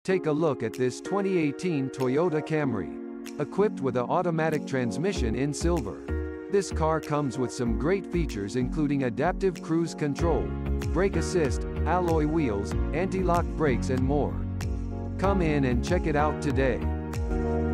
Take a look at this 2018 Toyota Camry. Equipped with an automatic transmission in silver. This car comes with some great features including adaptive cruise control, brake assist, alloy wheels, anti-lock brakes and more. Come in and check it out today.